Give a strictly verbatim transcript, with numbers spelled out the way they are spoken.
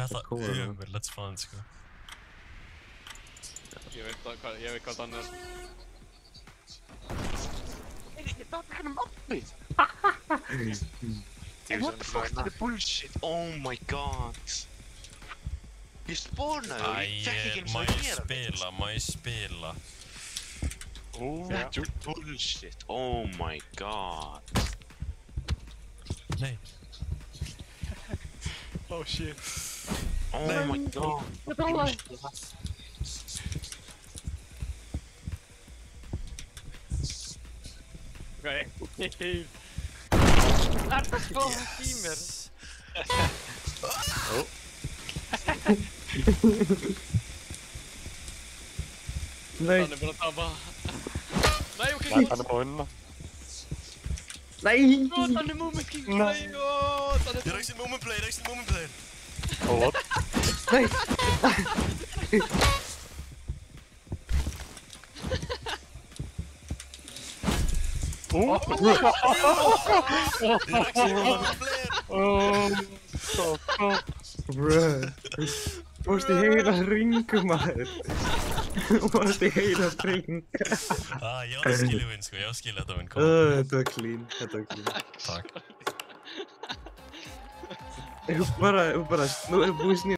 það ömurlegt spann, sko. Ég veit hvað, ég veit hvað þannig er. Ég tók ekki um opnið! What the fuck, þetta er bullshit, oh my god. Ég spónaði og ég fekk ekki eins og Má að ég gera spila, má ég spila? Þetta er bullshit, oh my god. Nei. Oh shit. Oh my god. Þetta er alveg. Ok. Það er það spáð í mér. Nei. Hann er bara að tapa. Nei, ok. Hann er bara að vinna. Nei! Ó, hann er moment king. Nei, ó, hann er... Ég rækst í moment play, rækst í moment play. What? Nei! Ó! Ég rækst í moment play. Oh, stop, stop. Bruh. Þú varst í heila hringu, maður. Þú varst í heila hringu. Ah, ég átti að skilja vinn, sko, ég átti að skilja þetta vinn, kom. Þetta var clean, þetta var clean. Takk. Þú bara, þú bara, þú búið snið.